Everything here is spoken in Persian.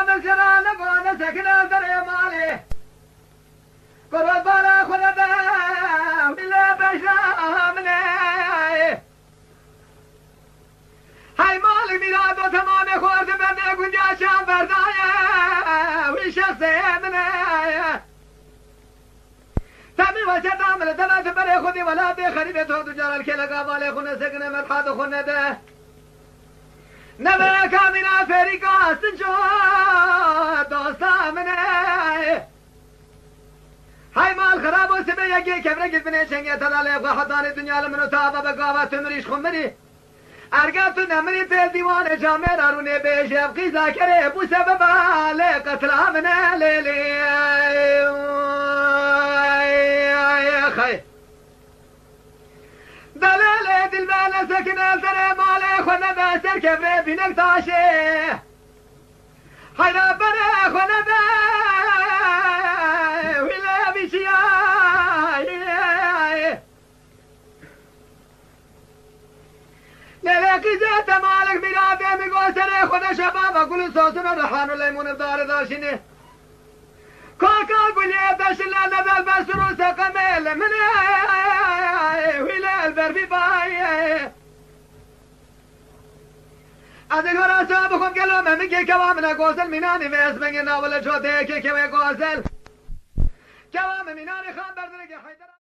من سران قوانا سكنا در مالي قرب بالا خلدا ولا بشامني هاي مالك ميلاد وتمام خورد بني قنجا شام بردايا وشخص مني تامي وجد عمل دلات بري خودي ولا دي خريبه تو تجار الكلقا بالي خونه سكنه مرحاد خونه ده نبا كامنا فريقا سنجو دوستا مني هاي مال خراب وسبي يجي كبرك بني شنگه تلالي وحدان دنيا لمنو تابا بقاوة تمريش خمري ارقبت نمري في ديوان جامر اروني بيشف قيزا كري بو سبب علي قتلا مني ليلي يا خي دلالي دلبانا سكنا التري مالي خونا باسر كبري بينك تاشي هاي ربنا خونا ولا بشياي نلاقي زيت مالك بلادي مقوسري خونا شباب كل صوتنا رحان الليمون بدار داشيني كاكا بليت شلا نزل بسرو سقميل من ولا البربي باي أذكر أصحابكم قالوا ما منك كوامنا قوسل مناني في اسمنا ولا شوتي كي كوي قوسل كوام مناني خان بردرق حيدر